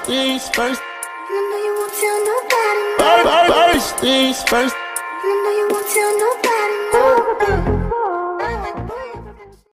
things first. I know you won't tell nobody. First things first. I know you won't tell nobody. No.